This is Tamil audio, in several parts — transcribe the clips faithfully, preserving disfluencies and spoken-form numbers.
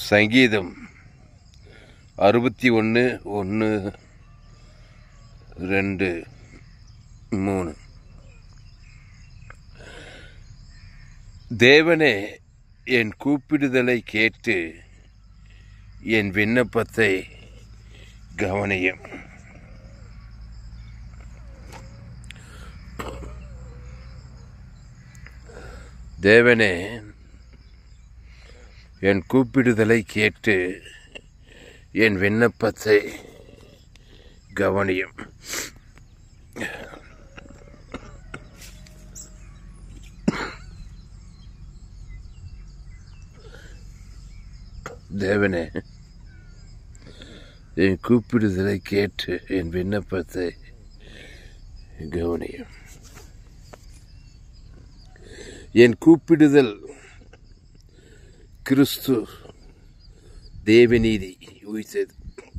சங்கீதம் அறுபத்தி ஒன்று ஒன்று ரெண்டு மூணு. தேவனே, என் கூப்பிடுதலை கேட்டு என் விண்ணப்பத்தை கவனியும். தேவனே, என் கூப்பிடுதலை கேட்டு என் விண்ணப்பத்தை கவனியும். தேவனே, என் கூப்பிடுதலை கேட்டு என் விண்ணப்பத்தை கவனியும். என் கூப்பிடுதல் கிறிஸ்து தேவநீதி உயிர்த்தது.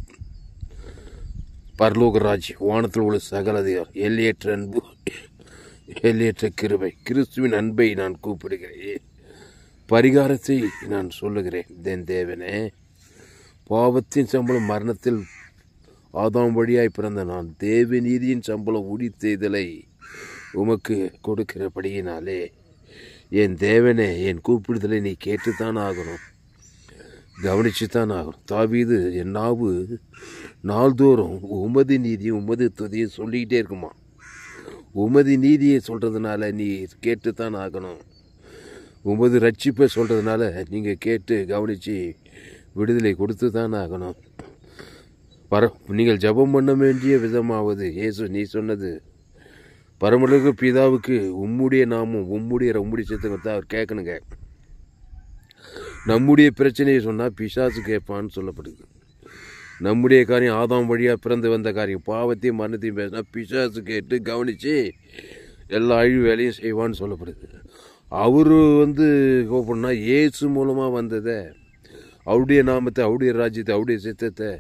பரலோக ராஜ்யம், வானத்தில் உள்ள சகல அதிகாரம், எல்லையற்ற அன்பு, எல்லையற்ற கிருபை, கிறிஸ்துவின் அன்பை நான் கூப்பிடுகிறேன். பரிகாரத்தை நான் சொல்லுகிறேன். தென் தேவனே, பாவத்தின் சம்பளம் மரணத்தில் ஆதாம் வழியாய் பிறந்த நான் தேவநீதியின் சம்பளம் உரித்தெய்தலை உமக்கு கொடுக்கிறபடியினாலே என் தேவனே, என் கூப்பிடுதலை நீ கேட்டுத்தான் ஆகணும், கவனிச்சுத்தான் ஆகணும். தாவீது, என் நாவு நாள்தோறும் உமது நீதியை உமது துதியை சொல்லிக்கிட்டே இருக்குமா. உமது நீதியை சொல்கிறதுனால நீ கேட்டுத்தான் ஆகணும். உமது ரட்சிப்பை சொல்கிறதுனால நீங்கள் கேட்டு கவனித்து விடுதலை கொடுத்து தான் ஆகணும். பர நீங்கள் ஜபம் பண்ண வேண்டிய விதமாவது இயேசு நீ சொன்னது, பரமலோக பிதாவுக்கு உம்முடைய நாமும் உம்முடைய உம்முடைய சித்தத்தை அவர் கேட்கணுங்க. நம்முடைய பிரச்சனையை சொன்னால் பிசாசு கேட்பான்னு சொல்லப்படுது. நம்முடைய காரியம் ஆதாம் வழியாக பிறந்து வந்த காரியம், பாவத்தையும் மரணத்தையும் பேசினா பிசாசு கேட்டு கவனித்து எல்லா அழிவு வேலையும் செய்வான்னு சொல்லப்படுது. அவர் வந்து கூப்பிடனா இயேசு மூலமாக வந்ததை, அவருடைய நாமத்தை, அவருடைய ராஜ்யத்தை, அவருடைய சித்தத்தை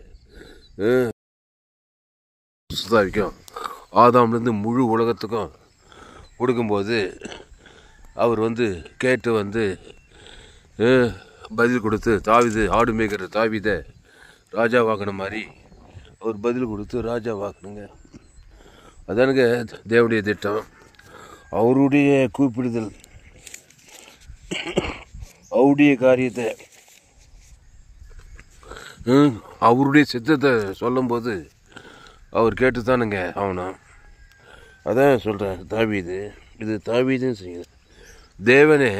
சுதாரிக்கும் ஆதாம்லேருந்து முழு உலகத்துக்கும் கொடுக்கும்போது அவர் வந்து கேட்டு வந்து பதில் கொடுத்து, தாவீது ஆடு மேய்க்கிற தாவீதை ராஜா வாக்கின மாதிரி அவர் பதில் கொடுத்து ராஜா வாக்கணுங்க. அதானுங்க தேவனுடைய திட்டம். அவருடைய கூப்பிடுதல், அவருடைய காரியத்தை, அவருடைய சித்தத்தை சொல்லும்போது அவர் கேட்டுத்தானுங்க அவனும். அதான் சொல்கிறார் தாவீது, இது தாவீதுன்னு செய்யுது. தேவனே,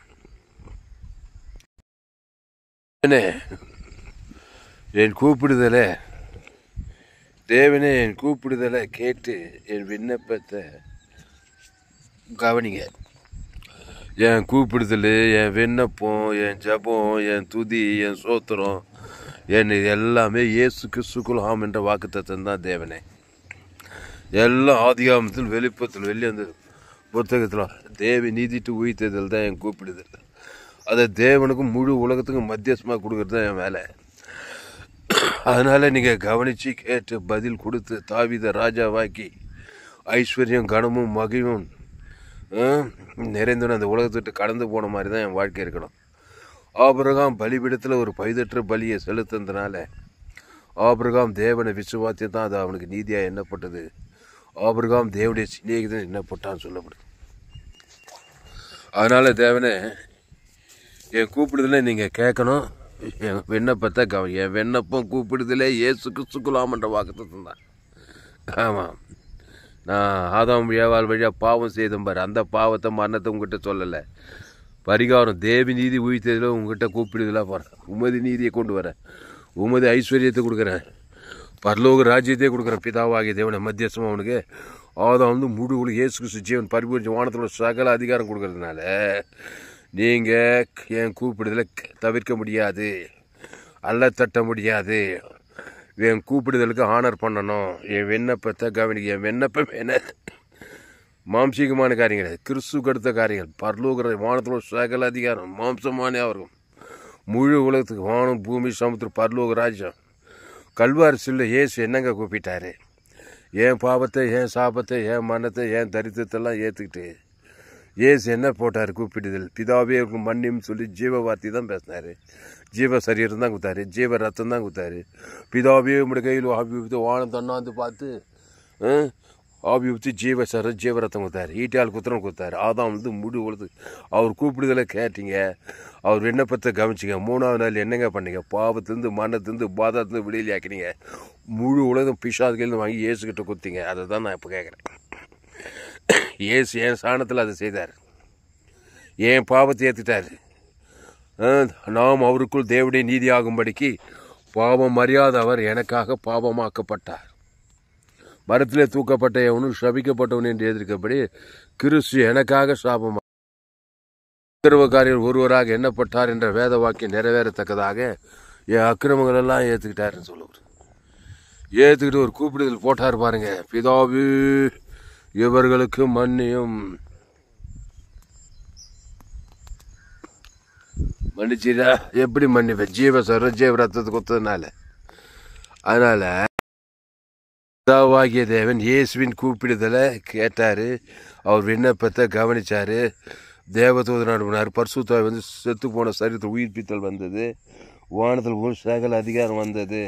என் கூப்பிடுதலை தேவனே என் கூப்பிடுதலை கேட்டு என் விண்ணப்பத்தை கவனிங்க. என் கூப்பிடுதல், என் விண்ணப்பம், என் ஜபம், என் துதி, என் சோத்திரம், என் எல்லாமே இயேசு கிறிஸ்துக்குள் ஆம் என்ற வாக்குத்தத்தம் தான் தேவனே. எல்லாம் ஆதிகாமத்தில் வெளிப்பத்தில் வெளியே அந்த புத்தகத்தில் தேவி நீதிட்டு உயிர்த்ததில் தான் என் கூப்பிடுதல். அதை தேவனுக்கும் முழு உலகத்துக்கும் மத்தியஸ்மாக கொடுக்குறது தான் என் வேலை. அதனால் நீங்கள் கவனித்து கேட்டு பதில் கொடுத்து தாவீதை ராஜாவாக்கி ஐஸ்வர்யம் கனமும் மகிழும் நிறைந்தவன் அந்த உலகத்திட்டு கடந்து போன மாதிரி தான் என் வாழ்க்கை இருக்கணும். ஆபிரகாம் பலிபீடத்தில் ஒரு பைதற்ற பலியை செலுத்தினதுனால ஆபிரகாம் தேவனை விசுவாத்தி தான் அது அவனுக்கு நீதியாக எண்ணப்பட்டது. ஆபிரகாம் தேவனுடைய சிநேகிதன் எண்ணப்பட்டான்னு சொல்லப்படுது. அதனால் தேவனே, என் கூப்பிடுதலை நீங்கள் கேட்கணும், என் விண்ணப்பத்தை கவனி. என் விண்ணப்பம் கூப்பிடுதலே இயேசு கிறிஸ்துக்குள்ளாமன்ற வாக்குத்தத்தம் தான். ஆமாம், நான் ஆதாம் ஏவாள் வழியாக பாவம் செய்தேன் பாரு, அந்த பாவத்தை மரணத்தை உங்ககிட்ட சொல்லலை. பரிகாரம் தேவி நீதி உயிர்த்ததில் உங்ககிட்ட கூப்பிடுதலாக போகிறேன். உமது நீதியை கொண்டு வரேன், உமது ஐஸ்வர்யத்தை கொடுக்குறேன், பரலோக ராஜ்யத்தை கொடுக்குறேன். பிதாவாகிய தேவனை மத்தியஸ்தமாக அவனுக்கு ஆதாம் வந்து முழு உலக இயேசு கிறிஸ்து ஜீவன் பரிபூர்ண வானத்தோட சகல அதிகாரம் கொடுக்கறதுனால நீங்கள் என் கூப்பிடுதலை தவிர்க்க முடியாது, அல்ல தட்ட முடியாது. என் கூப்பிடுதலுக்கு ஆனர் பண்ணணும். என் விண்ணப்பத்தை கவனிக்க. என் விண்ணப்பம் என்ன மாம்சீகமான காரியங்கள், கிறிஸ்துக்கு அடுத்த காரியங்கள், பரலோக வானத்தோட சகல அதிகாரம் மாம்சமானே அவர்கள் முழு உலகத்துக்கு வானம் பூமி சமுத்திரம் பரலோக ராஜ்யம். கல்வாரி சில்ல இயேசு என்னங்க கூப்பிட்டாரு? என் பாவத்தை, என் சாபத்தை, என் மரணத்தை, என் தரித்திரத்தெல்லாம் ஏற்றுக்கிட்டு ஏசு என்ன போட்டார் கூப்பிடுதல்? பிதாவே மன்னியும் சொல்லி ஜீவ வார்த்தை தான் பேசினாரு. ஜீவ சரீரம் தான் கொடுத்தாரு, ஜீவ ரத்தம் தான் கொடுத்தாரு. பிதாவே உங்களுடைய கையில் ஆவி ஊற்றி வானம் தண்ணாந்து பார்த்து ஆவி ஊற்றி ஜீவ சர ஜீவ ரத்தம் கொடுத்தாரு. ஈட்டியால் குத்திரம் கொடுத்தாரு. அதான் வந்து முடி உழுது. அவர் கூப்பிடுதலை கேட்டீங்க, அவர் விண்ணப்பத்தை கவனிச்சிங்க. மூணாவது நாள் என்னங்க பண்ணீங்க? பாவத்திலிருந்து மரணத்திலிருந்து பாதத்திலிருந்து வெளியில் ஆக்கினீங்க. முழு உலகம் பிசாதுலேருந்து வாங்கி ஏசுக்கிட்ட கொடுத்தீங்க. அதை தான் நான் இப்போ கேட்குறேன். ஏசு என் சாணத்தில் அதை செய்தார். என் பாவத்தை ஏற்றுட்டார். நாம் அவருக்குள் தேவனுடைய நீதியாகும்படிக்கு பாவம் அறியாத அவர் எனக்காக பாவமாக்கப்பட்டார். மரத்திலே தூக்கப்பட்ட எவனும் சபிக்கப்பட்டவன் என்று எதிர்க்கப்படி கிறிஸ்து எனக்காக சாபமாக அக்கிரமக்காரர் ஒருவராக எண்ணப்பட்டார் என்ற வேத வாக்கியம் நிறைவேறத்தக்கதாக என் அக்கிரமங்கள் எல்லாம் ஏற்றுக்கிட்டாருன்னு சொல்லுவார். ஏற்றுக்கிட்டு ஒரு கூப்பிடுதல் போட்டார் பாருங்க. பிதாவே இவர்களுக்கு மன்னியும். மன்னிச்சிடா. எப்படி மன்னிப்பேன்? ஜீவ சர ஜீவ ரத்தத்தை கொடுத்ததுனால. அதனால பிதாவாகிய தேவன் இயேசுவின் கூப்பிடுதலை கேட்டாரு. அவர் விண்ணப்பத்தை கவனிச்சாரு. தேவதூதன் அனுப்பினார். பரிசுத்தாவி வந்து செத்து போன சரீரத்தில் உயிர்ப்பித்தல் வந்தது. வானத்தில் ஒரு சகல அதிகாரம் வந்தது.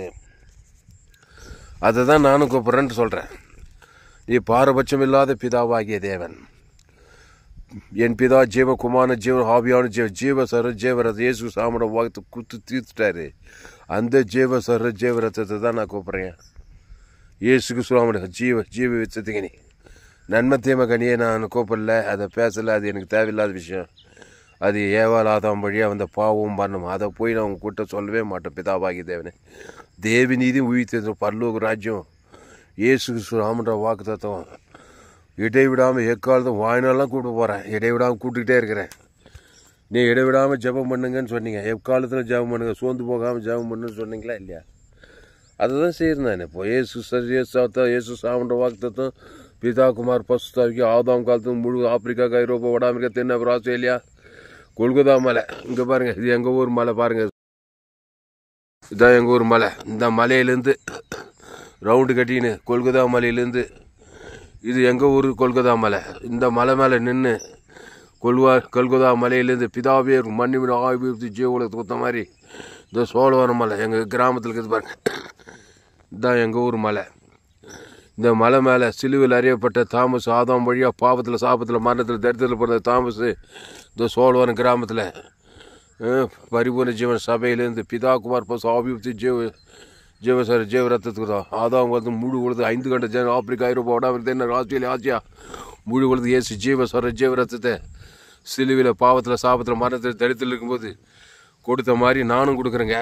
அதை தான் நானும் கூப்பிட்றேன்னு சொல்கிறேன். நீ பாரபட்சம் இல்லாத பிதாவாகிய தேவன். என் பிதா ஜீவ குமார ஜீவ ஆவியான ஜீவ ஜீவ சர ஜீவரத்தை இயேசு சாமட வாகத்தை குத்து தீர்த்துட்டாரு. அந்த ஜீவ சர ஜீவரத்தை தான் நான் கூப்பிட்றேன். இயேசுக்கு சுவாமட ஜீவ ஜீவ வச்சதுங்க. நீ நன்மை தீமை கனியை நான் கூப்பிடல, அதை பேசலை. அது எனக்கு தேவையில்லாத விஷயம். அது ஏவாள் ஆதாம் வழியாக வந்த பாவம் பண்ணணும். அதை போய் நான் உங்க கூட்ட சொல்லவே மாட்டேன். பிதாவாகி தேவனே தேவி நீதி உயிர்த்த பரலோக ராஜ்யம் இயேசுக்கு சுவாமன்ற வாக்கு தத்துவம் இடைவிடாமல் எக்காலத்தும் வாயினாலாம் கூப்பிட்டு போகிறேன். இடைவிடாமல் கூப்பிட்டுக்கிட்டே இருக்கிறேன். நீ இடைவிடாமல் ஜெபம் பண்ணுங்கன்னு சொன்னீங்க. எக்காலத்தில் ஜெபம் பண்ணுங்க, சோர்ந்து போகாமல் ஜெபம் பண்ணுன்னு சொன்னீங்களா இல்லையா? அதை தான் செய்கிறேன் நான். இப்போ ஏசு சரி ஏசு ஏசு சாமன்ற வாக்கு தத்துவம் பிதா குமார் பசுத்தாவிக்கு ஆதாம் காலத்து முழு ஆப்பிரிக்கா, ஐரோப்பா, வட அமெரிக்கா, தென் அப்புறம் ஆஸ்திரேலியா, கொல்கத்தா மலை. இங்கே பாருங்கள், இது எங்கள் ஊர் மலை பாருங்கள். இதுதான் எங்கள் ஊர் மலை. இந்த மலையிலேருந்து ரவுண்டு கட்டின்னு கொல்கத்தா மலையிலேருந்து இது எங்கள் ஊர் கொல்கத்தா மலை. இந்த மலை மேலே நின்று கொல்வா கொல்கத்தா மலையிலேருந்து பிதாவே மண்ணி ஆய்வு ஜீவகுலத்தை கொடுத்த மாதிரி இந்த சோழவரம் மலை எங்கள் கிராமத்தில் இருக்குது பாருங்க. இதுதான் எங்கள் ஊர் மலை. இந்த மலை மேலே சிலுவில் அறியப்பட்ட தாமஸ் ஆதாம் வழியாக பாவத்தில் சாபத்தில் மரணத்தில் தரித்திரத்தில் பிறந்த தாமஸ் இந்த சோழவரம் கிராமத்தில் பரிபூர்ண ஜீவன் சபையிலேருந்து பிதா குமார் பசு ஆபியுக்தி ஜீவ ஜீவசர ஜீவ ரத்தத்துக்கு தான் ஆதாம் வந்து முழு உழுது ஐந்து கண்ட ஜன ஆப்பிரிக்கா, ஐரோப்பா, வட அமெரிக்கா, தென் ஆஸ்திரேலியா, ஆசியா முழு உழுது ஏசு ஜீவசர ஜீவ ரத்தத்தை சிலுவில் பாவத்தில் சாபத்தில் மரணத்தில் தரித்திரத்தில் இருக்கும்போது கொடுத்த மாதிரி நானும் கொடுக்குறேங்க.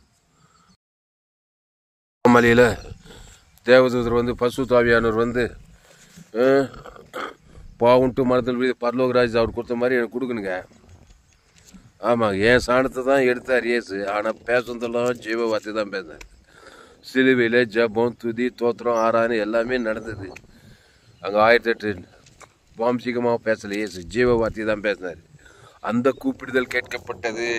மலையில் தேவதூதர் வந்து பசு தாவியானவர் வந்து பாவுன்ட்டு மரத்தில் வீடு பரலோகராஜ் அவர் கொடுத்த மாதிரி எனக்கு கொடுக்கணுங்க. ஆமாங்க, என் சாணத்தை தான் எடுத்தார் இயேசு. ஆனால் பேசுனதெல்லாம் ஜீவ வார்த்தை தான் பேசினார். சிலுவையில் ஜபம் துதி தோத்திரம் ஆறான்னு எல்லாமே நடந்தது. அங்கே ஆயிரத்தி எட்டு வாம்சிகமாக பேசலை இயேசு, ஜீவ வார்த்தை தான் பேசினார். அந்த கூப்பிடுதல் கேட்கப்பட்டது.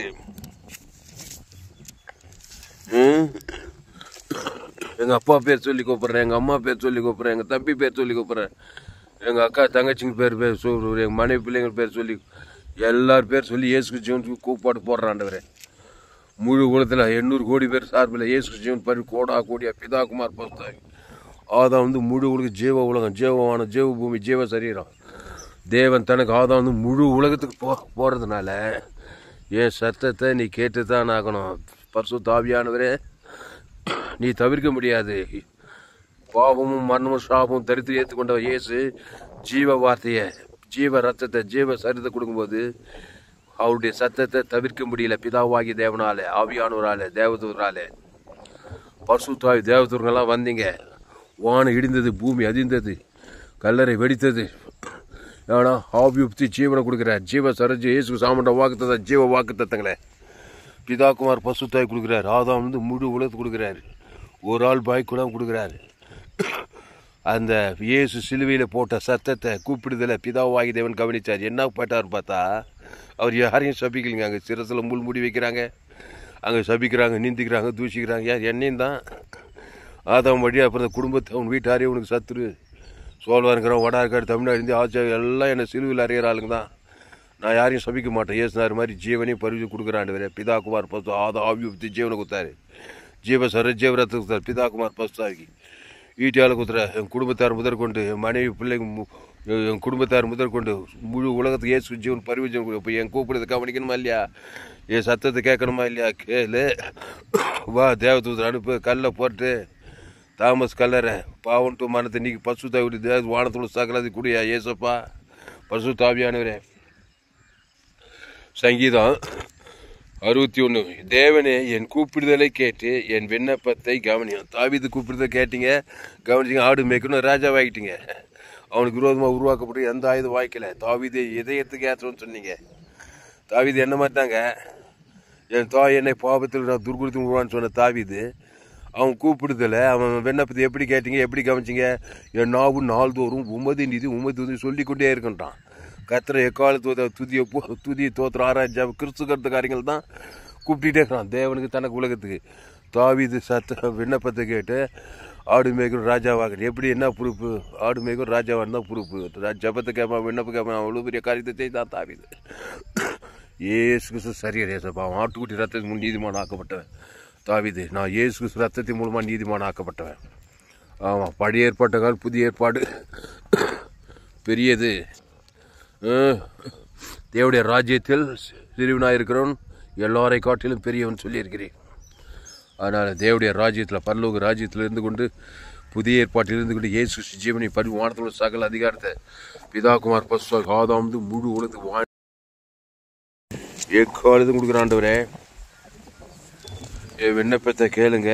எங்கள் அப்பா பேர் சொல்லி கூப்பிட்றேன், எங்கள் அம்மா பேர் சொல்லி கூப்பிட்றேன், எங்கள் தம்பி பேர் சொல்லி கூப்பிட்றேன், எங்கள் அக்கா தங்கச்சிங்க பேர் பேர் சொல்கிறேன், எங்கள் மனைவி பிள்ளைங்க பேர் சொல்லி எல்லார் பேர் சொல்லி இயேசு ஜீவனுக்கு கூப்பாடு போடுறாண்டவரே. முழு குலத்தில் எண்ணூறு கோடி பேர் சார்பில் இயேசு ஜீவன் பரி கோடா கோடியா பிதா குமார் பஸ்தாவி ஆதாம் வந்து முழு உலகம் ஜீவ உலகம் ஜீவமான ஜீவ பூமி ஜீவ சரீரம் தேவன் தனக்கு ஆதாம் வந்து முழு உலகத்துக்கு போ போகிறதுனால என் சத்தத்தை நீ கேட்டு தான் ஆகணும். பரிசுத்த ஆவியானவரே நீ தவிர்க்க முடியாது. பாவமும் மரணமும் சாபமும் தரித்து ஏற்றுக்கொண்ட இயேசு ஜீவ வார்த்தையை ஜீவ ரத்தத்தை ஜீவ சரித்தை கொடுக்கும்போது அவருடைய சத்தத்தை தவிர்க்க முடியல. பிதாவாகி தேவனாலே ஆவியானவராலே தேவதூராலே பரிசுத்தாவி தேவதூர்கள்லாம் வந்தீங்க. வானம் இடிந்தது, பூமி அதிர்ந்தது, கல்லறை வெடித்தது. ஏன்னா ஆவியுக்தி ஜீவனை கொடுக்குறார். ஜீவ சரஜி இயேசு சாமண்ட வாக்குத்தத்தை ஜீவ வாக்குத்தத்தங்களே பிதாகுமார் பசுத்தாய் கொடுக்குறாரு. ஆதாம் வந்து முழு உலகத்து கொடுக்குறாரு. ஒரு ஆள் பாய் கூட கொடுக்குறாரு. அந்த இயேசு சிலுவையில் போட்ட சத்தத்தை கூப்பிடுதலை பிதாவாகி தேவன் கவனித்தார். என்ன பட்டார் பார்த்தா அவர் யாரையும் சபிக்கலைங்க. அங்கே சிரசில் முள் முடி வைக்கிறாங்க, அங்கே சபிக்கிறாங்க, நீந்திக்கிறாங்க, தூசிக்கிறாங்க. யார் என்னையும் தான் ஆதாம் வழியாக அப்புறம் குடும்பத்தை அவன் வீட்டாரே உனக்கு சத்துரு சோழவா இருக்கிறோம், வடா இருக்காரு, தமிழ்நாடு, இந்தியா, ஆட்சியாக எல்லாம் என்னை சிலுவையில் அறிகிற ஆளுங்க தான். நான் யாரையும் சபிக்க மாட்டேன். ஏசுனார் மாதிரி ஜீவனையும் பரிவு கொடுக்குறாண்டு வேறு. பிதா குமார் பஸ்து ஆதா ஆவி ஊற்றி ஜீவனை கொடுத்தாரு. ஜீவ சர ஜீவரத்தை கொடுத்தாரு. பிதா குமார் பஸ்தாக்கி ஈட்டியால் கொடுத்துற என் குடும்பத்தார் முதற்கொண்டு என் மனைவி பிள்ளைங்க என் குடும்பத்தார் முதற்கொண்டு முழு உலகத்துக்கு ஏசு ஜீவன் பரிவு ஜீவன் கொடு. இப்போ என் கூப்பிடுறது கவனிக்கணுமா இல்லையா? என் சத்தத்தை கேட்கணுமா இல்லையா? கேளு. வா தேவதூதர் அனுப்பு. கல்லை போட்டு தாமஸ் கல்லறை பாவன்ட்டு மனத்தை நீக்கி பசு தாவி தேவ வானத்தோடு சகலது கூடியா ஏசப்பா பசு தாவியானவரே. சங்கீதம் அறுபத்தி ஒன்று. தேவனே என் கூப்பிடுதலை கேட்டு என் விண்ணப்பத்தை கவனியும். தாவீது கூப்பிடுதலை கேட்டீங்க, கவனிச்சிங்க. ஆடு மேய்க்கணும், ராஜாவாகிட்டீங்க. அவனுக்கு விரோதமாக உருவாக்கப்பட்டு எந்த ஆயுதம் வாய்க்கலை. தாவீது இதயத்துக்கு ஏற்றோன்னு சொன்னீங்க. தாவீது என்ன மாதிரி தாங்க, என் தாய் என்னை பாவத்தில் நான் துர்குணத்தில் உருவான்னு சொன்ன தாவீது அவன் கூப்பிடுதலை அவன் விண்ணப்பத்தை எப்படி கேட்டீங்க, எப்படி கவனிச்சிங்க? என் நாவு நாள்தோறும் உமது நிதி உமது துதி சொல்லிக்கொண்டே இருக்கின்றான். கத்திர எக்காலத்து துதியை துதியை தோத்திர ஆராய்ச்சி கிறிஸ்து கருத்து காரியங்கள் தான் கூப்பிட்டுட்டே இருக்கிறான் தேவனுக்கு தனக்கு உலகத்துக்கு. தாவீது சத்த விண்ணப்பத்தை கேட்டு ஆடு மேய்க்கும் ராஜாவாக எப்படி என்ன பொறுப்பு? ஆடு மேய்க்கும் ராஜாவாக தான் பொறுப்பு. ஜபத்தை கேட்பான், விண்ணப்ப கேட்பான். அவ்வளோ பெரிய காரியத்தை செய்தான் தாவீது. ஏசு கிறிஸ்து சரியா ஏசப்பா அவன் ஆட்டுக்குட்டி ரத்தத்தின் முன் நீதிமான ஆக்கப்பட்டவன் தாவீது. நான் ஏசு கிறிஸ்து ரத்தத்தின் மூலமாக நீதிமான ஆக்கப்பட்டவன். ஆமாம், பழைய ஏற்பாட்டுகள் புதிய ஏற்பாடு பெரியது. தேவடைய ராஜ்யத்தில் சிறுவனாக இருக்கிறவன் எல்லாரை காட்டிலும் பெரியவன் சொல்லியிருக்கிறேன். அதனால் தேவடைய ராஜ்யத்தில் பரலோக ராஜ்யத்தில் இருந்து கொண்டு புதிய ஏற்பாட்டில் இருந்து கொண்டு இயேசு ஜீவனை பரி வானத்தோட சகல அதிகாரத்தை பிதா குமார் பசு ஆதாம் முழு உலகத்து வா எக்காலதும் கொடுக்குறாண்டவரே. விண்ணப்பத்தை கேளுங்க,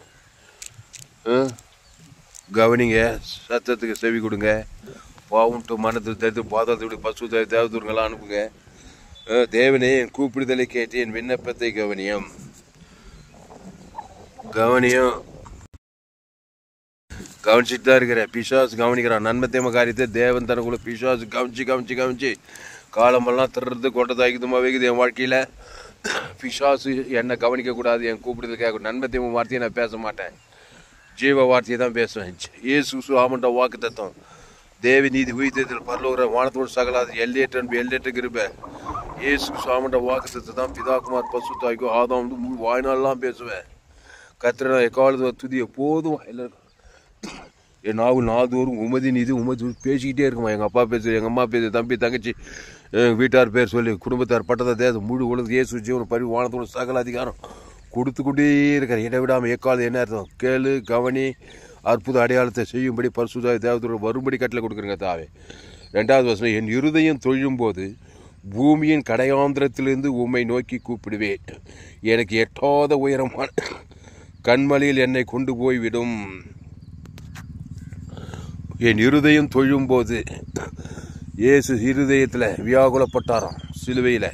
கவனிங்க, சத்தத்துக்கு செவி கொடுங்க. பாவம்ட்டு மனத்தை தடுத்து பாதாளத்துடைய பசு தேவதூர்களெல்லாம் அனுப்புங்க. தேவனே என் கூப்பிடுதலை கேட்டு என் விண்ணப்பத்தை கவனியம் கவனியம் கவனிச்சுட்டு தான் இருக்கிறேன். பிசாசு கவனிக்கிறான் நன்மத்தேம காரியத்தை. தேவன் தனக்குள்ள பிசாசு கவனிச்சு கவனிச்சு கவனிச்சு காலமெல்லாம் திருறது கொண்டதாகிதுமா வைக்குது என் வாழ்க்கையில். பிசாசு என்னை கவனிக்கக்கூடாது, என் கூப்பிடுதல் கேட்கக்கூடாது. நன்மத்தேம வார்த்தையை நான் பேச மாட்டேன், ஜீவ வார்த்தையை தான் பேசுவேன். ஏசு ஆமண்ட வாக்கு தத்துவம் தேவி நீதி உயிர்த்தத்தில் பரலோகிற வானத்தோடு சகலாது எல்லையற்ற அன்பு எல்லையற்ற கிருபை ஏசு சாமண்ட வாக்குத்தத்தை தான் பிதாகுமார் பசு தாய்க்கும் ஆதாம் வந்து முழு வாய்நாள்லாம் பேசுவேன். கத்திர எக்காலத்து துதி எப்போதும் எல்லாருக்கும் என் நாவு நாதோறும் உமதி நீதி உமதி பேசிக்கிட்டே இருக்குமா. எங்கள் அப்பா பேசு, எங்கள் அம்மா பேசு, தம்பி தங்கச்சி வீட்டார் பேர் சொல்லி குடும்பத்தார் பட்டத்தை தேவை முழு உலக இயேசு ஜீவன பரி வானத்தோட சகல அதிகாரம் கொடுத்து கொண்டே இருக்கிற இடைவிடாமல் எக்காலம் என்ன அர்த்தம்? கேளு, கவனி, அற்புத அடையாளத்தை செய்யும்படி பரிசுத்த தேவதோட வரும்படி கட்டளை கொடுக்குறேங்க தாவே. ரெண்டாவது வருஷம் என் இருதயம் தொழும் போது பூமியின் கடையாந்திரத்திலிருந்து உம்மை நோக்கி கூப்பிடுவேன். எனக்கு எட்டாத உயரமான கண்மலையில் என்னை கொண்டு போய்விடும். என் இருதயம் தொழும் போது இயேசு இருதயத்தில் வியாகுலப்பட்டாராம் சிலுவையில்.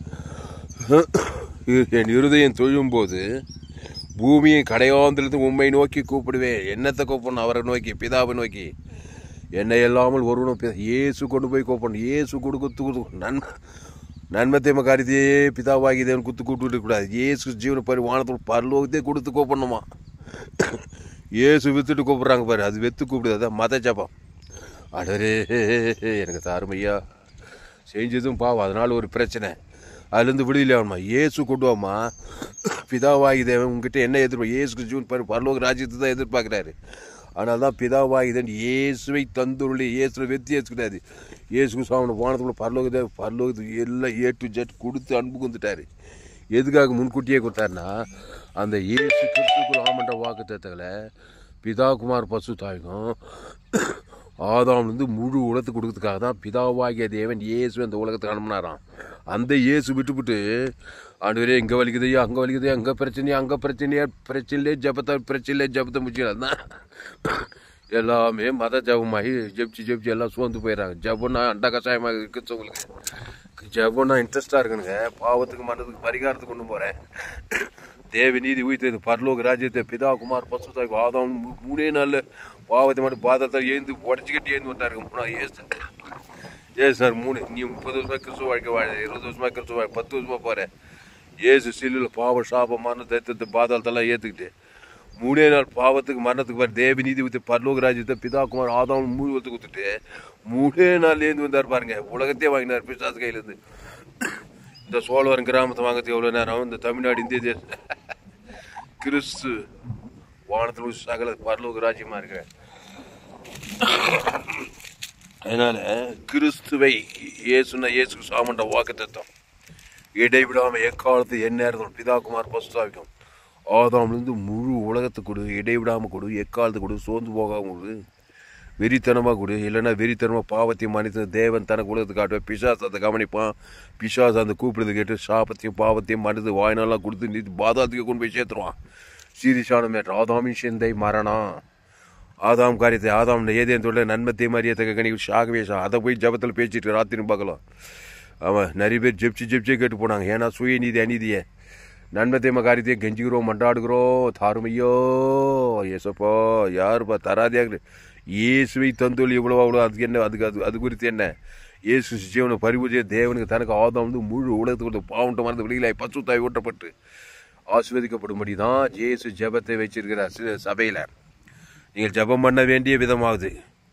என் இருதயம் தொழும் போது பூமியின் கடையாந்திலிருந்து உம்மை நோக்கி கூப்பிடுவேன். என்னத்தை கூப்பிடணும்? அவரை நோக்கி, பிதாவை நோக்கி. என்னை இல்லாமல் ஒருவனும் இயேசு கொண்டு போய் கூப்பிடணும். இயேசு கொடுத்து கொடுத்து நன்மை நன்மத்தேம காரியத்தையே பிதாவாகி தேவன் குத்து கூப்பிட்டு கூடாது. இயேசு ஜீவன பரி வானத்தோடு பரலோகத்தையே கொடுத்து கூப்பிடணுமா? இயேசு வித்துட்டு கூப்பிட்றாங்க பாரு, அது வெத்து கூப்பிடுது. அதான் மத ஜபம். அடரே எனக்கு தாருமையா செஞ்சதும் பாவம், அதனால ஒரு பிரச்சனை, அதுலேருந்து விடுதலை ஆகணுமா? இயேசு கொண்டு வாமா. பிதாவாகி தேவன் உங்ககிட்ட என்ன எதிர்ப்பு? இயேசு ஜீவன் பரி பரலோக ராஜ்யத்தை தான் எதிர்பார்க்குறாரு. அதனால தான் பிதாவாகிதன் இயேசுவை தந்துருளி. இயேசுவை வெற்றி ஏற்றுக்கிட்டாரு. இயேசு சாமனை வானத்துக்குள்ள பரலோகத்தை பரலோகத்துக்கு எல்லாம் ஏ டு ஜெட் கொடுத்து அன்பு வந்துட்டாரு. எதுக்காக முன்கூட்டியே கொடுத்தாருன்னா, அந்த இயேசு கிறிஸ்துக்குள் ஆமண்ட வாக்கு தத்தங்களை பிதா குமார் பசு தாய்க்கும் ஆதாம்லேருந்து முழு உலகத்துக்கு கொடுக்கறதுக்காக தான் பிதாவாகிய தேவன் இயேசு அந்த உலகத்துக்கு அனுப்பினாராம். அந்த இயேசு விட்டுவிட்டு ஆண்டவரே இங்கே வலிக்குதையா, அங்கே வலிக்குதையா, அங்கே பிரச்சனையா, அங்கே பிரச்சனையா, பிரச்சனையிலே ஜபத்தை பிரச்சனையிலே ஜபத்தை முடிச்சுக்கலாம் தான் எல்லாமே மத ஜபமாகி ஜெபிச்சு ஜெபிச்சு எல்லாம் சோர்ந்து போயிடறாங்க. ஜபம்னா அண்டா கஷாயமாக இருக்குது. உங்களுக்கு ஜபம்னா இன்ட்ரெஸ்டாக இருக்குனுங்க. பாவத்துக்கு மனதுக்கு பரிகாரத்துக்கு கொண்டு போகிறேன். தேவ நீதி உயிர்த்தது பரலோக ராஜ்யத்தை பிதா குமார் பசு தாய் ஆதாம் மூணே நாளில் பாவத்தை மட்டும் பாதத்தை எழுந்து உடச்சிக்கிட்டு எழுந்து வந்தாருங்க. ஏசு ஏசு சார் மூணு நீ முப்பது வருஷமாக கிறிஸ்துவ வாழ்க்கை வாழ, இருபது வருஷமாக கிறிஸ்துவ வாழ்க்கை, பத்து வருஷமாக போகிறேன். ஏசு சில்லில் பாவ சாபமான தைத்தத்தை பாதாளத்தெல்லாம் ஏற்றுக்கிட்டு மூணே நாள் பாவத்துக்கு மரணத்துக்கு வர தேவ நீதி வித்து பரலோக ராஜ்யத்தை பிதா குமார் ஆதாம் மூணு வருஷத்துக்கு கொடுத்துட்டு மூணே நாள்லேருந்து வந்தார் பாருங்க. உலகத்தையே வாங்கினார் பிசாசு கையிலேருந்து. இந்த சோழவரம் கிராமத்தை வாங்கிறதுக்கு எவ்வளோ நேரம், இந்த தமிழ்நாடு இந்திய தேசம் கிறிஸ்து வானத்தில் சகல பரலோக ராஜ்யமாக இருக்க. அதனால கிறிஸ்துவை இயேசுனா இயேசு சாமண்ட வாக்கு தத்துவம் இடைவிடாமல் எக்காலத்து என்ன நேரத்தில் பிதாகுமார் பசுதாவிக்கும் ஆதாம்லேருந்து முழு உலகத்தை கொடு, இடைவிடாமல் கொடு, எக்காலத்து கொடு, சோர்ந்து போகாமல் கொடு, வெறித்தனமாக கொடு. இல்லைன்னா வெறித்தனமாக பாவத்தையும் மனித தேவன் தனக்கு உலகத்தை காட்டுவேன். பிசாசு அதை கவனிப்பான். பிசாசு அந்த கூப்பிடுறது கேட்டு சாபத்தையும் பாவத்தையும் மனித வாய்நாளாக கொடுத்து நீ பாதாத்துக்கு கொண்டு போய் சேர்த்துருவான். சீரியஸான மேட்ரு. ஆதாமின் சிந்தை மரணம். ஆதாம் காரியத்தை ஆதாம் ஏதேன் தொழில நன்மத்தையும் அறியத்தக்க கனி ஷாகவே ஷா அதை போய் ஜபத்தில் பேசிட்டு ராத்திரி பார்க்கலாம். ஆமாம், நிறைய பேர் ஜெப்சி ஜெப்சியே கேட்டு போனாங்க. ஏன்னா சுயநீதி அநீதியை நன்மத்தையம காரியத்தையே கெஞ்சிக்கிறோம், மண்டாடுகிறோம். தாருமையோ ஏசப்போ யாருப்பா தராதியாக இயேசுவை தந்தோல் எவ்வளோ அவ்வளோ. அதுக்கு என்ன, அதுக்கு அது அது குறித்து என்ன? இயேசு ஜீவனை பரிபூஜை தேவனுக்கு தனக்கு ஆதாம் வந்து முழு உலகத்துக்கு பாவண்ட மறந்து வெளியிலாய் பசுத்தாய் ஊட்டப்பட்டு ஆசீர்வதிக்கப்படும்படி தான் இயேசு ஜபத்தை வச்சிருக்கிறார் சபையில். நீங்கள் ஜபம் பண்ண வேண்டிய விதமாகுது.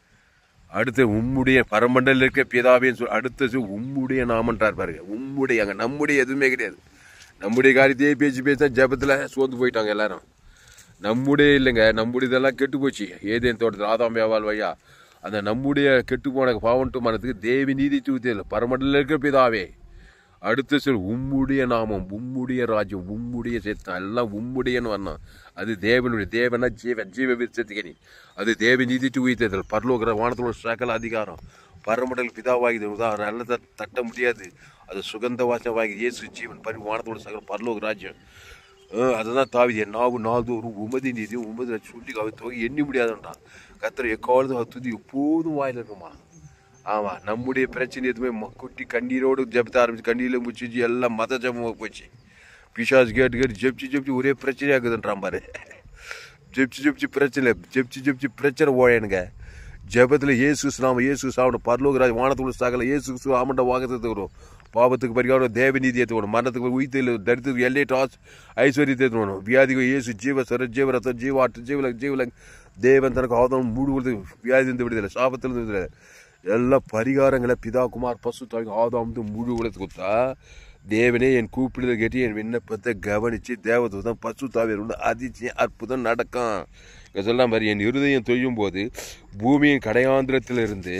அடுத்து உம்முடைய பரமண்டலில் இருக்க பிதாவேன்னு சொல். அடுத்தது உம்முடைய நாமன்றார் பாருங்க. உம்முடைய, அங்கே நம்முடைய எதுவுமே கிடையாது. நம்முடைய காரியத்தையே பேச்சு பேச ஜபத்தில் சோர்ந்து போயிட்டாங்க எல்லாரும். நம்முடைய இல்லைங்க, நம்முடையதெல்லாம் கெட்டு போச்சு. ஏதேன் தோட்டத்தில் ஆதாம் வியாபால் வையா அந்த நம்முடைய கெட்டு போன பாவன்ட்டு மனத்துக்கு தேவி நீதி தூத்தியல் பரமண்டலில் இருக்கிற பிதாவே. அடுத்த சொல் உம்முடைய நாமம், உம்முடைய ராஜ்யம், உம்முடைய சேத்தம், எல்லாம் உம்முடையன்னு வரணும். அது தேவனுடைய. தேவனா ஜீவன், ஜீவ விருச்சத்துக்கணி. அது தேவ நீதி தூய்த்தல் பரலோகிற வானத்தோட சகல அதிகாரம் பரமண்டல் பிதாவாகிது. உதாரணம் நல்லதை தட்ட முடியாது. அது சுகந்த வாசவாகி இயேசு ஜீவன் பரி வானத்தோட சகல பரலோக ராஜ்யம். அதுதான் தாவிதி நாவு நாள்தோறும் உமதி நீதியும் உமதி சொல்லி தொகை எண்ணி முடியாதுன்றான். கத்திர எக்காலத்தும் துதி எப்போதும் வாயில் இருக்குமா. ஆமாம், நம்முடைய பிரச்சனை எதுவுமே குட்டி கண்ணீரோடு ஜபித்த ஆரம்பிச்சு கண்ணீரில் முடிச்சு எல்லாம் மத ஜபமாக போச்சு. பிசாஸ் கேட்டு கேட்டு ஜெப்சி ஜெப்சி ஒரே பிரச்சனையாக்குதுன்றான் பாரு. ஜெப்சி ஜெப்சி பிரச்சனை ஜெப்சி ஜெப்சி பிரச்சனை ஓயனுங்க. ஜபத்தில் இயேசு நாம இயேசு சாப்பிடும் பரலோகராஜ் வானத்துள்ள சாகல இயேசு ஆமண்ட வாகத்தை வரும். பாவத்துக்கு பரிகாரம் தேவ நீதி ஏற்றுக்கணும். மரணத்துக்கு உயிர்த்தில் தரித்திற்கு எல்லைட்டு ஆஸ் ஐஸ்வர்யத்தை ஏற்றுக்கணும். வியாதிகள் இயேசு ஜீவ சர ஜீவரத்த ஜீவாட்டு ஜீவல ஜீவல தேவன் தனக்கு ஆதம் மூடு கொடுத்து வியாதி இருந்து விடுதலை, சாபத்திலிருந்து விடுதலை, எல்லா பரிகாரங்களை பிதா குமார் பசு தாய் ஆதாம் வந்து முழு உலகத்து கொடுத்தா தேவனே என் கூப்பிடுதலை கேட்டு என் விண்ணப்பத்தை கவனித்து தேவதூதன் பசு தாவியர் வந்து அதிர்ச்சி அற்புதம் நடக்கும். இதெல்லாம் மாதிரி என் இருதயம் தொய்யும் போது பூமியின் கடையாந்திரத்திலிருந்து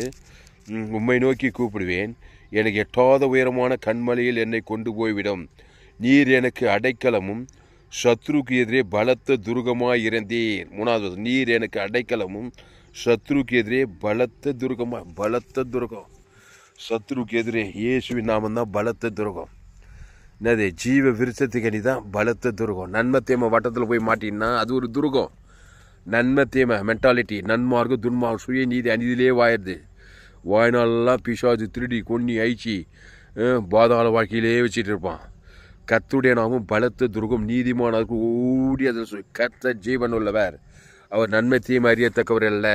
உம்மை நோக்கி கூப்பிடுவேன். எனக்கு எட்டாத உயரமான கண்மலையில் என்னை கொண்டு போய்விடும். நீர் எனக்கு அடைக்கலமும் சத்ருக்கு எதிரே பலத்த துருகமாய் இருந்தீர். மூணாவது, நீர் எனக்கு அடைக்கலமும் சத்ருக்கு எதிரே பலத்த துருகமா. பலத்த துருகம் சத்ருக்கு எதிரே இயேசுவின் நாமம் தான் பலத்த துருகம். என்னது ஜீவ விருச்சத்துக்கணி தான் பலத்த துருகம். நன்மத்தேம வட்டத்தில் போய் மாட்டின்னா அது ஒரு துருகம். நன்மத்தேம மென்டாலிட்டி நன்மார்க்கு துன்மார்க்கு சுய நீதி அநீதியிலே வாயிடுது. வாய்நாளெல்லாம் பிசாசு திருடி கொன்னி அழிச்சி பாதாள வாழ்க்கையிலே வச்சுட்டு இருப்பான். கர்த்தருடைய நாமும் பலத்த துருகம் நீதிமான அதுக்கு ஓடி அதில் சொல்லி கர்த்தர் ஜீவன் உள்ளவர், அவர் நன்மை தீமை அறியத்தக்கவர் அல்ல.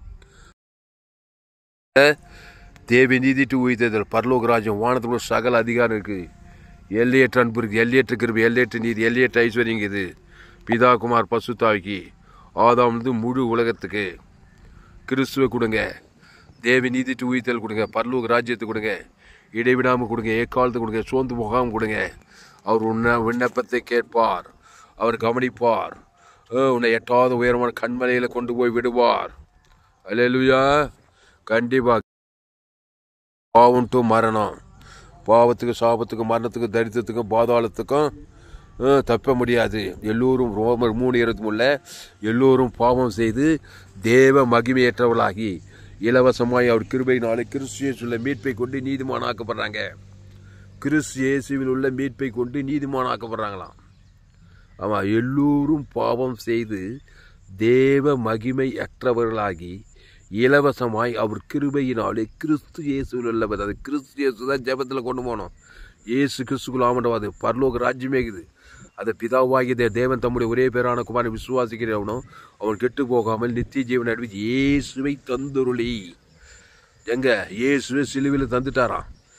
தேவி நீதிட்டு உயிர்த்தல் பரலோக ராஜ்யம் வானத்தோட சகல அதிகாரம் இருக்குது. எல்லையற்ற அன்பு இருக்குது, எல்லையற்ற கிருபை, எல்லையற்ற நீதி, எல்லையற்ற ஐஸ்வர்யங்குது. பிதா குமார் பசுத்தாவிக்கு ஆதாம் வந்து முழு உலகத்துக்கு கிறிஸ்துவை கொடுங்க. தேவி நீதிட்டு உயிர்த்தல் கொடுங்க. பரலோக ராஜ்யத்தை கொடுங்க. இடைவிடாமல் கொடுங்க. ஏக்காலத்தை கொடுங்க. சோர்ந்து முகாம் கொடுங்க. அவர் உன்ன விண்ணப்பத்தை கேட்பார். அவர் கவனிப்பார். உன்னை எட்டாவது உயரமான கண்மலையில் கொண்டு போய் விடுவார். அல்லேலூயா. கண்டிப்பாக பாவம் டு மரணம், பாவத்துக்கு சாபத்துக்கும் மரணத்துக்கும் தரித்திரத்துக்கும் பாதாளத்துக்கும் தப்ப முடியாது. எல்லோரும் ரோமர் மூணு இருபத்தி மூணுல எல்லோரும் பாவம் செய்து தேவ மகிமையற்றவர்களாகி இலவசமாய் அவர் கிருபையினாலே கிறிஸ்து இயேசுவில் மீட்பை கொண்டு நீதிமானாக்கப்படுறாங்க. கிறிஸ்து இயேசுவில் உள்ள மீட்பை கொண்டு நீதிமானாக்கப்படுறாங்களாம். ஆமாம், எல்லோரும் பாவம் செய்து தேவ மகிமை அற்றவர்களாகி இலவசமாய் அவர் கிருபையினாலே கிறிஸ்து இயேசுவில் உள்ளவர். அது கிறிஸ்து இயேசு தான் ஜெபத்தில் கொண்டு போனோம். இயேசு கிறிஸ்துக்குள் ஆமண்டவாது பரலோக ராஜ்யமேகுது. அது பிதாவாகிய தேவன் தம்முடைய ஒரே பேரான குமாரனை விசுவாசிக்கிறவனும் அவன் கெட்டு போகாமல் நித்திய ஜீவன் அறிவிச்சு இயேசுவை தந்துருளி. எங்க இயேசுவை சிலுவையில் தந்துட்டாராம்.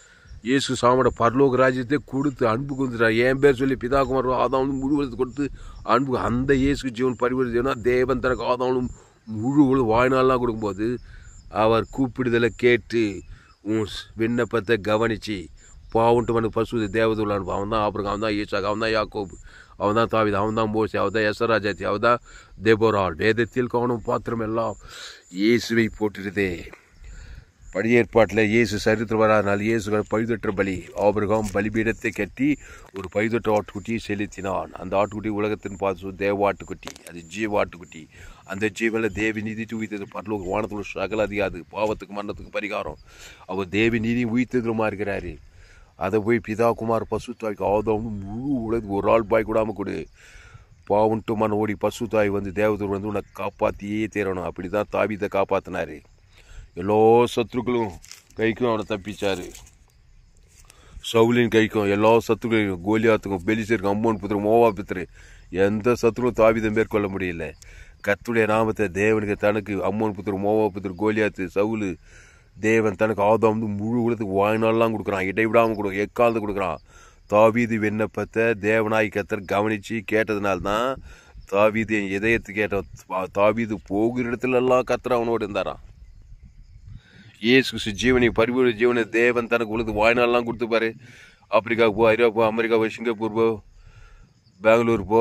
இயேசு சாமோட பரலோக ராஜ்யத்தை கொடுத்து அன்பு கொடுத்துட்டார். என் பேர் சொல்லி பிதாகுமார் ஆதாமும் முழுவதும் கொடுத்து அன்பு அந்த இயேசு ஜீவன் பரிவர்த்தனா தேவன் தனக்கு ஆதாமும் முழு வாழ்நாள்லாம் கொடுக்கும்போது அவர் கூப்பிடுதலை கேட்டு உன் விண்ணப்பத்தை கவனித்து பாவுன்ட்டு வந்து பசு தேவதூள் அனுப்பு. அவன் தான் அப்புறம் அவன் தான் ஈசாக், அவன் தான் யாக்கோபு, அவன் தான் தாவீது, அவன் தான் மோசே, அவன் தான் எசராஜாத்தி, அவன் தான் தேபோரால். வேதத்தில் காணும் பாத்திரம் எல்லாம் இயேசுவை போட்டுருதே. பழைய ஏற்பாட்டில் இயேசு சரித்திரம் வராதனால் இயேசு பழுதற்ற பலி ஆபிரகாம் பலிபீடத்தை கட்டி ஒரு பழுதற்ற ஆட்டுக்குட்டியை செலுத்தினான். அந்த ஆட்டுக்குட்டி உலகத்தின் பாசு தேவ ஆட்டுக்குட்டி, அது ஜீவ ஆட்டுக்குட்டி. அந்த ஜீவனில் தேவி நீதி உயிர்த்தது பரலோக வானத்தில் சகல அதிகாது பாவத்துக்கு மரணத்துக்கு பரிகாரம். அவர் தேவி நீதி உயிர்த்ததுமா இருக்கிறாரு. அதை போய் பிதா குமார் பசு தாய்க்கு ஆதம் முழு உலகத்துக்கு ஒரு ஆள் பாய் கூடாமல் கொடு. பாவுன்ட்டு மன ஓடி பசு தாய் வந்து தேவதூர் வந்து உன்னை காப்பாற்றியே தேரணும். அப்படி தான் தாவீதை காப்பாற்றினார். எல்லா சத்துருக்களும் கைக்கும் அவனை தப்பிச்சார். சவுலின் கைக்கும் எல்லா சத்துருக்களையும் கோலியாத்துக்கும் பெலிசருக்கும் அம்மோன் புத்திர மோவா புத்திர எந்த சத்துருவும் தாவீதை மேற்கொள்ள முடியல. கர்த்தருடைய நாமத்தை தேவனுக்கு தனக்கு அம்மோன் புத்திர மோவா புத்திர கோலியாத்து சவுலு தேவன் தனக்கு ஆதாம் வந்து முழு உலகத்துக்கு வாழ்நாள்லாம் கொடுக்குறான். இடைவிடாமல் கொடுக்குறான், எக்காலத்து கொடுக்குறான். தாவீது விண்ணப்பத்தை தேவனாய் கர்த்தர் கவனித்து கேட்டதுனால்தான் தாவீது என் இதயத்து கேட்ட தாவீது போகிற இடத்துல எல்லாம் கர்த்தர் அவனோடு இருந்தாரான். இயேசு ஜீவனை பரிபூர்ண ஜீவனை தேவன் தனக்கு உலகத்து வாழ்நாள்லாம் கொடுத்துப்பாரு. ஆப்பிரிக்காவுக்கு போ, ஐரோப்பா, அமெரிக்கா போ, சிங்கப்பூர் போ, பெங்களூர் போ,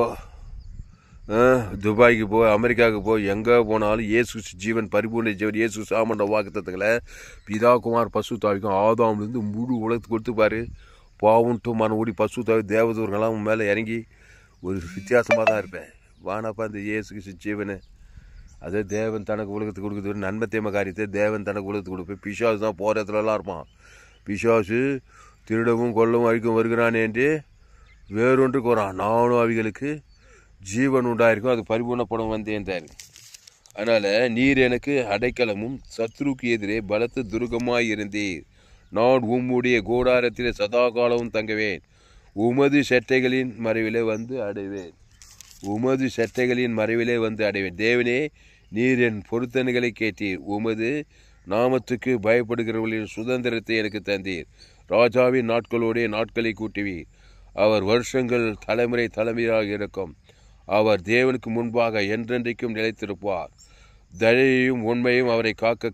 துபாய்க்கு போ, அமெரிக்காவுக்கு போ, எங்கே போனாலும் இயேசு ஜீவன் பரிபூர்ண ஜீவன் இயேசு சாமண்ட வாக்குத்தத்தங்களை பிதா குமார் பசு தாவிக்கும் ஆதாம்லேருந்து முழு உலகத்துக்கு கொடுத்துப்பாரு. பாவுன்ட்டு மன ஓடி பசு தாவி தேவதூர்கள்லாம் மேலே இறங்கி ஒரு வித்தியாசமாக தான் இருப்பேன். வானப்பா இந்த இயேசு ஜீவனை அதே தேவன் தனக்கு உலகத்துக்கு கொடுக்குறது நன்மை தேம காரியத்தை தேவன் தனக்கு உலகத்துக்கு கொடுப்பேன். பிசாசு தான் போகிற இடத்துலலாம் இருப்பான். பிசாசு திருடவும் கொல்லவும் அழிக்கும் வருகிறான் என்று வேறொன்றுக்கு வரான். நானும் அவைகளுக்கு ஜீவன் உண்டாயிருக்கும், அது பரிபூர்ணப்படம் வந்தேன் தாரு. அதனால் நீர் எனக்கு அடைக்கலமும் சத்ருக்கு எதிரே பலத்து துருகமாய் இருந்தீர். நான் உம்முடைய கூடாரத்திலே சதா காலமும் தங்குவேன். உமது செட்டைகளின் மறைவிலே வந்து அடைவேன். உமது செட்டைகளின் மறைவிலே வந்து அடைவேன். தேவனே, நீர் என் பொருத்தனைகளை கேட்டீர். உமது நாமத்துக்கு பயப்படுகிறவர்களின் சுதந்திரத்தை எனக்கு தந்தீர். ராஜாவின் நாட்களோடைய நாட்களை கூட்டுவீர். அவர் வருஷங்கள் தலைமுறை தலைமுறையாக இருக்கும். அவர் தேவனுக்கு முன்பாக என்றென்றைக்கும் நிலைத்திருப்பார். தயையும் உண்மையும் அவரை காக்க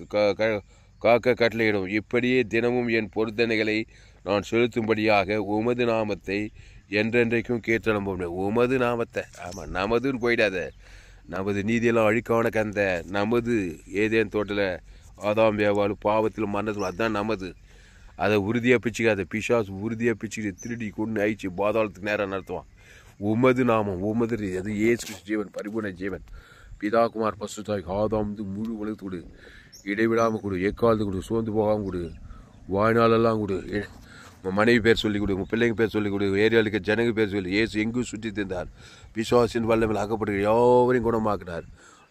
காக்க கட்டளையிடும். இப்படியே தினமும் என் பொருத்தனைகளை நான் செலுத்தும்படியாக உமது நாமத்தை என்றென்றைக்கும் கேட்டெழும்ப. உமது நாமத்தை ஆமாம் நமதுன்னு போயிடாத. நமது நீதியெல்லாம் அழிக்கான கந்த நமது ஏதேன் தோட்டில் ஆதாம் வேவாள் பாவத்தில் மரணத்தில் அதுதான் நமது. அதை உறுதியாக பிச்சுக்காத. பிசாசு உறுதியாக பிச்சுக்கிட்டு திருடி கொண்டு அழிச்சு பாதாளத்துக்கு நேரம் நடத்துவான். உமது நாமம் உமது அது இயேசு ஜீவன் பரிபூர்ண ஜீவன் பிதாகுமார் பசுத்தாய்க்கு ஆதாம் வந்து முழு உலகத்து கொடு, இடைவிடாமல் கொடு, எக்காலத்து கொடு, சோர்ந்து போகாமல் கொடு, வாழ்நாளெல்லாம் கொடு. உங்கள் மனைவி பேர் சொல்லிக் கொடு, உங்கள் பிள்ளைங்க பேர் சொல்லிக் கொடு, ஏரியாவுக்கு ஜனங்க பேர் சொல்லி. இயேசு எங்கும் சுற்றி தந்தார். விசுவாசின் வல்லமையில் அகப்பட்டு யாவரையும் குணமாக்கினார்.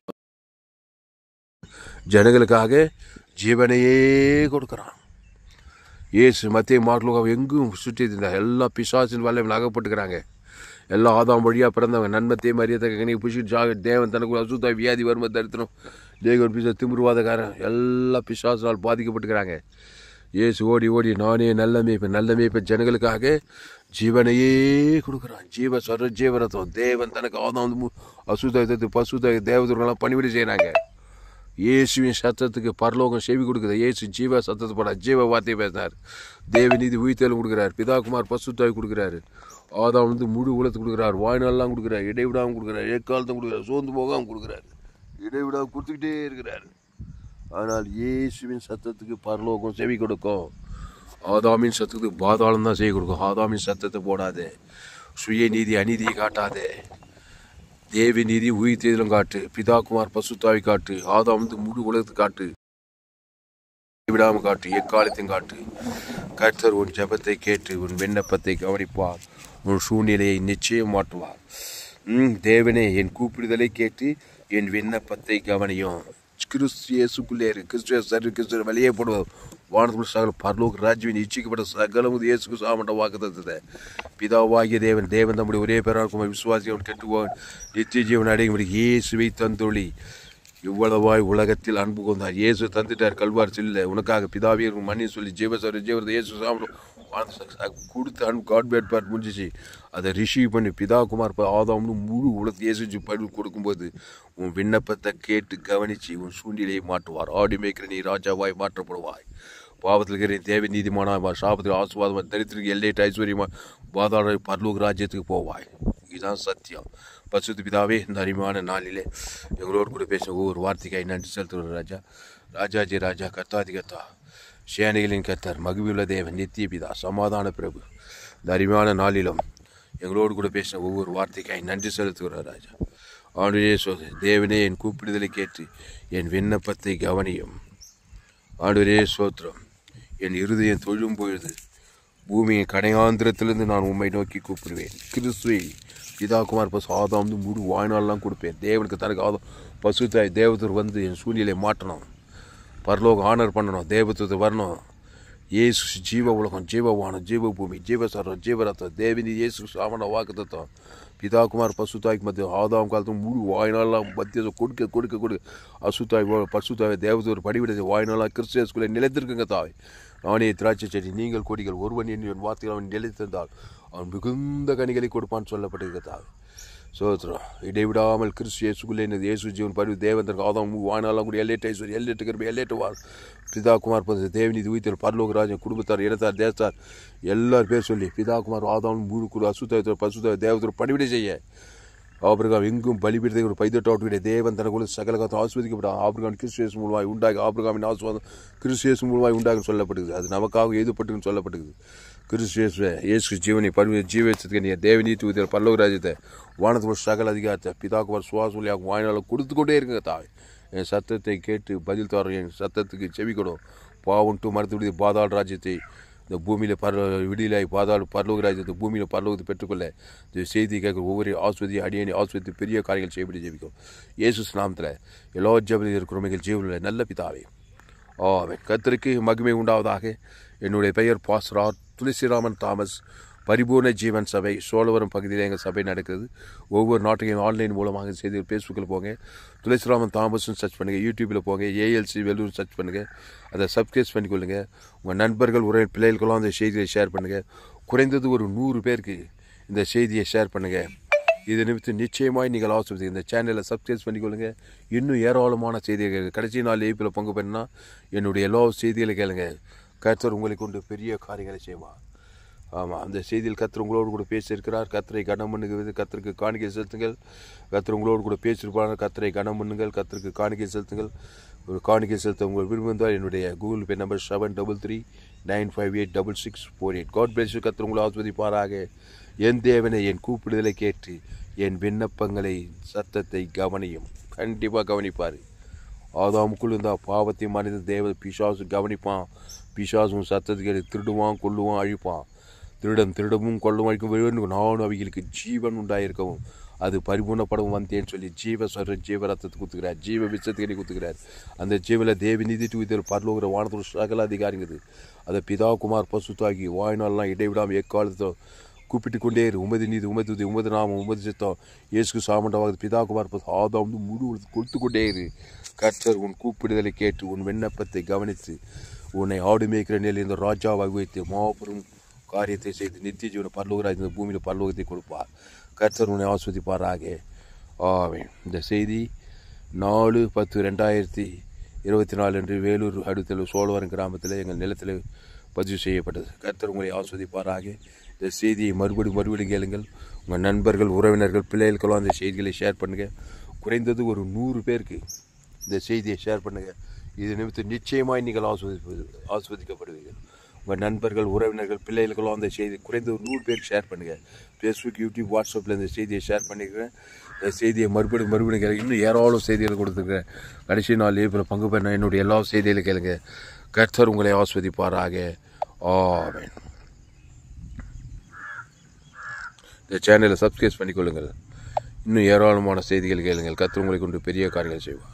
ஜனங்களுக்காக ஜீவனையே கொடுக்குறான். இயேசு மத்திய மார்க்லோக எங்கும் சுற்றி தந்தார். எல்லா பிசாசின் வல்லமையில் அகப்பட்டுக்கிறாங்க. எல்லாம் ஆதாம் வழியாக பிறந்தவங்க நன்மத்தையும் மரியத்தை கணிக்கு பிடிச்சிட்டு ஜாக தேவன் தனக்கு அசுத்தா வியாதி வரும தரித்திரம் தேவன் பிசா திமிர்வாதக்காரன் எல்லா பிசாசினால் பாதிக்கப்பட்டுக்கிறாங்க. இயேசு ஓடி ஓடி நானே நல்ல மேய்ப்பேன் நல்ல மேய்ப்பேன் ஜனங்களுக்காக ஜீவனையே கொடுக்குறான். ஜீவ சர ஜீவரத்தம் தேவன் தனக்கு ஆதாம் அசுத்த பசுத்த தேவதூர்களெல்லாம் பணிவிடை செய்கிறாங்க. இயேசுவின் சத்தத்துக்கு பரலோகம் செவி கொடுக்குது. இயேசு ஜீவ சத்தத்தை போட ஜீவ வார்த்தையை பேசினார். தேவ நீதி உயிர்த்தலும் கொடுக்குறாரு. பிதாகுமார் பசுத்தாய் கொடுக்குறாரு. ஆதாம் வந்து முழு உலகத்து கொடுக்குறாரு. வாழ்நாள்லாம் கொடுக்குறாரு. இடைவிடாமல் கொடுக்குறாரு. எக்காலத்தும் கொடுக்குறாரு. சோர்ந்து போகாமல் கொடுக்குறாரு. இடைவிடாமல் கொடுத்துக்கிட்டே இருக்கிறாரு. ஆனால் இயேசுவின் சத்தத்துக்கு பரலோகம் செவி கொடுக்கும். ஆதாமின் சத்தத்துக்கு பாதாளம் தான் செவி கொடுக்கும். ஆதாமின் சத்தத்தை போடாதே. சுய நீதி அநீதியை காட்டாதே. தேவி நீதி உயிர்த்தேதிலும் காட்டு. பிதாகுமார் பசுத்தாவி காட்டு. ஆதாம் வந்து முழு உலகத்து காட்டு. விடாமல் காட்டு. எக்காலத்தையும் காட்டு. கர்த்தர் உன் ஜெபத்தை கேட்டு உன் விண்ணப்பத்தை கவனிப்பார். உன் சூழ்நிலையை நிச்சயம் மாற்றுவார். ம் தேவனே, என் கூப்பிடுதலை கேட்டு என் விண்ணப்பத்தை கவனியும். கிறிஸ்து இயேசுக்குள்ளே இருக்கு. கிறிஸ்துவ சரி கிறிஸ்துவ வெளியே போடுவோம். வானத்துக்குள் சகல பரலோக ராஜ்யவின் இச்சிக்கப்பட்ட சகலமுது இயேசுக்கு சாமண்ட வாக்குத்தத்தத்தை பிதாவாகிய தேவன் தேவன் தம்முடைய ஒரே பேராக விசுவாசிகள் கெட்டுவோன் நித்திய ஜீவன் அடையும்படி இயேசுவை தந்தொழி இவ்வளவாய் உலகத்தில் அன்பு கொண்டார். இயேசு தந்துட்டார் கல்வார் சில்ல உனக்காக பிதாவே மணி சொல்லி ஜீவசரி ஜீவரத்தை இயேசு சாப்பிடும் கொடுத்து அன்பு காட் பேட் பார்ட் முடிஞ்சிச்சு. அதை ரிசீவ் பண்ணி பிதா குமார் ஆதாம்னு முழு உலகத்தை இயேசு பதில் கொடுக்கும்போது உன் விண்ணப்பத்தை கேட்டு கவனித்து உன் சூழ்நிலையை மாற்றுவார். ஆடி மேய்க்கிற நீ ராஜாவாய் மாற்றப்படுவாய். பாவத்தில் இருக்கிற தேவை நீதிமானவா, சாபத்தில் ஆசுவாதமாக, தரித்திற்கு எல்லையிட்டு ஐஸ்வர்யமா, பாதாள பரலோக ராஜ்யத்துக்கு போவாய். இதுதான் சத்தியம். பசுத்து பிதாவே, இந்த அருமையான நாளிலே எங்களோடு கூட பேச ஒவ்வொரு வார்த்தைக்காய் நன்றி செலுத்துகிற ராஜா. ராஜாஜி ராஜா, கத்தாதி கத்தா, சேனைகளின் கத்தர், மகிழ்வுள்ள தேவன், நித்திய பிதா, சமாதான பிரபு, இந்த அருமையான நாளிலும் எங்களோடு கூட பேசின ஒவ்வொரு வார்த்தைக்காய் நன்றி செலுத்துகிற ராஜா. ஆண்டுடைய சோது தேவனே, என் கூப்பிடுதலை கேட்டு என் விண்ணப்பத்தை கவனியும். ஆண்டுடைய சோத்திரம், என் இருதயம் தொழும் பொழுது பூமியின் கடையாந்திரத்திலிருந்து நான் உண்மை நோக்கி கூப்பிடுவேன். கிறிஸ்துவை பிதாகுமார் பசு ஆதாம் வந்து முழு வாழ்நாள்லாம் கொடுப்பேன். தேவனுக்கு தனக்கு ஆதாம் பசுத்தாய் தேவதூர் வந்து என் சூழ்நிலையை மாற்றணும். பரலோகம் ஆனர் பண்ணணும். தேவதூர் வரணும். இயேசு ஜீவ உலகம், ஜீவவானம், ஜீவ பூமி, ஜீவசரம், ஜீவரத்தம், தேவினி இயேசு சாமன வாக்கு தத்துவம் பிதாகுமார் பசுத்தாய்க்கு மத்திய ஆதாம் காலத்து முழு வாய்நாளாம் மத்திய கொடுக்க கொடுக்க கொடுக்க அசுத்தாய் பசுத்தாய் தேவதூர் படிவிட வாய்நாளாக கிறிஸ்துக்குள்ளே நிலைத்திருக்குங்க தாய். நானே திராட்சை செடி, நீங்கள் கொடிகள், ஒருவன் என் வார்த்தைகள் அவன் நிலைத்திருந்தால் அவன் மிகுந்த கனிகளை கொடுப்பான்னு சொல்லப்பட்டிருக்கத்தாவே. சோத்திரம், இடைவிடாமல் கிறிஸ்து இயேசுக்குள்ளே இயேசு ஜீவன் பரிவு தேவந்தருக்கு ஆதாம் வாய்நாளாம் கூட எல்லைட்டு ஐஸ்வரி எல்லைட்டு கருப்பு எல்லைட்டு வாழ் பிதாகுமார் பசு தேவநீதி உயிர்த்தல் பரலோகராஜன் குடும்பத்தார் இடத்தார் தேசத்தார் எல்லாரும் பேர் சொல்லி பிதாகுமார் ஆதாம் முழு குழு அசுத்தாயத்தோர் பசுத்தாய தேவத்தோர் பணிவிடை செய்ய ஆபிரகாம் எங்கும் பலிபீடத்தை ஒரு பைதட்டாவுடைய தேவன் தனக்குள்ள சகல காத்து ஆஸ்வதிக்கப்பட்டான். ஆபிரகாம் கிறிஸ்துவேசு மூலமாய் உண்டாகி ஆபிரகாமின் ஆசுவாதம் கிறிஸ்துவேசு மூலமாய் உண்டாக சொல்லப்பட்டுக்குது. அது நமக்காக எழுதப்பட்டுன்னு சொல்லப்பட்டுக்குது. கிறிஸ்துவேசுவை இயேசு ஜீவனை பரிவு ஜீவத்துக்கு நீ தேவநீதி உயிர் பல்லவ ராஜ்யத்தை வானத்தோட சகல அதிகாரத்தை பிதாகுமார் சுவாசொலியாக வாய்நாள கொடுத்து கொண்டே இருக்குங்க தாய். என் சத்தத்தை கேட்டு பதில் தரோம். என் சத்தத்துக்கு செவிக்கணும். பாவன்ட்டு மறுத்து விடுதி பாதாள ராஜ்யத்தை இந்த பூமியில் பர விடியலாய் பாதாள பரலோக ராஜ்யத்தை பூமியில் பரலோகத்தை பெற்றுக்கொள்ள இந்த செய்தி கேட்குற ஒவ்வொரு ஆஸ்வதி அடியணி ஆஸ்வதி பெரிய காரியங்கள் செய்யப்படி ஜெபிக்கும். இயேசு நாமத்தில் எல்லா ஜபத்தில் இருக்கிறவர்கள் ஜீவனில் நல்ல பிதாவே ஆமென். கர்த்தருக்கு மகிமை உண்டாவதாக. என்னுடைய பெயர் பாஸ்டர் துளசிராமன் தாமஸ். பரிபூர்ண ஜீவன் சபை சோழவரம் பகுதியில் எங்கள் சபை நடக்கிறது. ஒவ்வொரு நாட்டையும் ஆன்லைன் மூலமாக செய்தி ஃபேஸ்புக்கில் போங்க, துளசிராமன் தாமஸ்ன்னு சர்ச் பண்ணுங்கள். யூடியூப்பில் போங்க, ஏஎல்சி வெல்லூர் சர்ச் பண்ணுங்கள். அதை சப்ஸ்கிரைப் பண்ணிக்கொள்ளுங்க. உங்கள் நண்பர்கள் உரை பிள்ளைகளுக்கெல்லாம் அந்த செய்தியை ஷேர் பண்ணுங்கள். குறைந்தது ஒரு நூறு பேருக்கு இந்த செய்தியை ஷேர் பண்ணுங்கள். இது நிமித்தம் நிச்சயமாய் நீங்கள் ஆசிர்வதி. இந்த சேனலை சப்ஸ்கிரைப் பண்ணிக்கொள்ளுங்க. இன்னும் ஏராளமான செய்திகள் கடைசி நாள் ஏப்பில் பங்கு பண்ணால் என்னுடைய எல்லா செய்திகளை கேளுங்க. கர்த்தர் உங்களை கொண்டு பெரிய காரியங்களை செய்வார். ஆமாம், அந்த செய்தியில் கர்த்தர் உங்களோடு கூட பேசியிருக்கிறார். கர்த்தரை கனம் பண்ணுகிறது. கர்த்தருக்கு காணிக்கை செலுத்துங்கள். கர்த்தர் உங்களோடு கூட பேசியிருப்பார். கர்த்தரை கனம் பண்ணுங்கள். கர்த்தருக்கு காணிக்கை செலுத்துங்கள். ஒரு காணிக்கை செலுத்த உங்கள் விரும்பினால் என்னுடைய Google Pay number seven double three nine five eight double six four eight. God bless you. கர்த்தர் உங்களை ஆஸ்வதிப்பாராக. என் தேவனை என் கூப்பிடுதலை கேட்டு என் விண்ணப்பங்களை சத்தத்தை கவனியும். கண்டிப்பாக கவனிப்பார். ஆதாமுக்குள் இருந்தால் பாவத்தை மனித தேவ பிசாசு கவனிப்பான். பிசாசும் சத்தத்துக்கு திருடுவான், கொள்ளுவான், அழிப்பான். திருடன் திருடவும் கொள்ளவும் அழிக்கும் வேண்டும். நானும் அவைகளுக்கு ஜீவன் உண்டாயிருக்கவும் அது பரிபூர்ணப்படவும் வந்தேன்னு சொல்லி ஜீவ சொல்ற ஜீவ ரத்தத்தை குத்துக்கிறார். ஜீவ விஷத்துக்கு குத்துக்கிறார். அந்த ஜீவில தேவி நிதி தூய்த்தல் பரலோகிற வானத்தோட சகல அதிகாரிங்குது. அதை பிதா குமார் பசுத்தாக்கி வாய்நாள்லாம் இடைவிடாமல் எக்காலத்தை கூப்பிட்டு கொண்டே இரு. உமது நீதி உமது துதி உமது நாமம் உமது சித்தம் இயேசுக்கு சாமண்டவாக பிதா குமார் பசு ஆதாம் வந்து முழு கொடுத்து கொண்டே இரு. கர்த்தர் உன் கூப்பிடுதலை கேட்டு உன் விண்ணப்பத்தை கவனித்து உன்னை ஆடு மேய்க்கிற நிலையில் இந்த ராஜாவாக வைத்து மாபெரும் காரியத்தை செய்து நித்திய ஜீவன பரலோகராஜ் இந்த பூமியில் பரலோகத்தை கொடுப்பார். கர்த்தர் உன்னை ஆஸ்வதிப்பாராக. ஆமென். இந்த செய்தி நாலு பத்து ரெண்டாயிரத்தி இருபத்தி நாலு அன்று வேலூர் அடுத்த சோழவரம் கிராமத்தில் எங்கள் நிலத்தில் பதிவு செய்யப்பட்டது. கர்த்தர் உங்களை ஆஸ்வதிப்பாராக. இந்த செய்தியை மறுபடியும் மறுபடியும் கேளுங்கள். உங்கள் நண்பர்கள் உறவினர்கள் பிள்ளைகளுக்கெல்லாம் அந்த செய்திகளை ஷேர் பண்ணுங்கள். குறைந்தது ஒரு நூறு பேருக்கு இந்த செய்தியை ஷேர் பண்ணுங்கள். இது நிமித்தம் நிச்சயமாய் நீங்கள் ஆஸ்வதி ஆஸ்வதிக்கப்படுவீர்கள். உங்கள் நண்பர்கள் உறவினர்கள் பிள்ளைகளுக்கெல்லாம் அந்த செய்தி குறைந்த ஒரு நூறு பேருக்கு ஷேர் பண்ணுங்கள். ஃபேஸ்புக் யூடியூப் வாட்ஸ்அப்பில் இந்த செய்தியை ஷேர் பண்ணிக்கிறேன். இந்த செய்தியை மறுபடியும் மறுபடியும் கேளுங்க. இன்னும் ஏராளம் செய்திகள் கொடுத்துருக்கேன். கடைசி நாள் ஏப்பில் பங்கு பெற என்னுடைய எல்லா செய்திகளை கேளுங்க. கர்த்தர் உங்களை ஆஸ்வதிப்பாராக. ஆமென். இந்த சேனலை சப்ஸ்கிரைப் பண்ணிக்கொள்ளுங்கள். இன்னும் ஏராளமான செய்திகள் கேளுங்கள். கர்த்தர் உங்களை கொண்டு பெரிய காரியங்கள் செய்வார்.